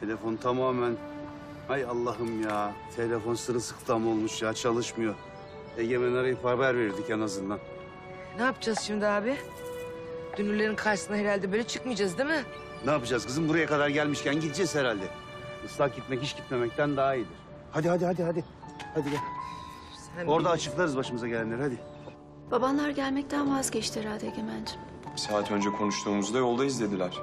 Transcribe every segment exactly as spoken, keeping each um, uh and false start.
Telefon tamamen... Hay Allah'ım ya. Telefon sırılsıklam olmuş ya, çalışmıyor. Egemen arayıp haber verirdik en azından. Ne yapacağız şimdi abi? Dünürlerin karşısına herhalde böyle çıkmayacağız değil mi? Ne yapacağız kızım? Buraya kadar gelmişken gideceğiz herhalde. Islak gitmek hiç gitmemekten daha iyidir. Hadi hadi hadi hadi. Hadi gel. Sen Orada bir- açıklarız başımıza gelenleri, hadi. Babanlar gelmekten vazgeçti herhalde Egemen'ciğim. Bir saat önce konuştuğumuzda yoldayız dediler.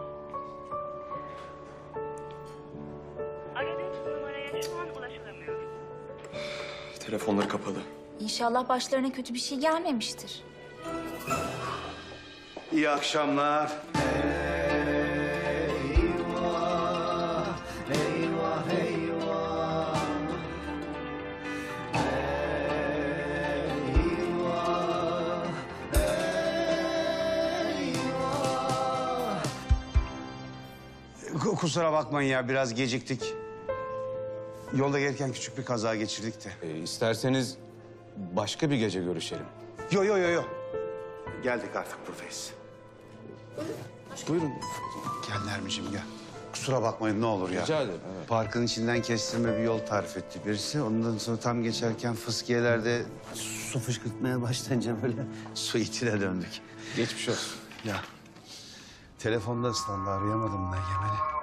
Aradığınız numaraya şu an ulaşılamıyor. Telefonları kapalı. İnşallah başlarına kötü bir şey gelmemiştir. İyi akşamlar. K- Kusura bakmayın ya, biraz geciktik. Yolda gelirken küçük bir kaza geçirdik de. E, isterseniz başka bir gece görüşelim. Yo yo yo yo. Geldik artık buradayız. Buyurun. Gel Nermin'ciğim gel. Kusura bakmayın ne olur ya. Rica ederim, evet. Parkın içinden kestirme bir yol tarif etti birisi. Ondan sonra tam geçerken fıskiyelerde su fışkırtmaya başlayınca böyle su itine döndük. Geçmiş olsun. Ya telefonda ıslandı, arayamadım ben Egemen'i.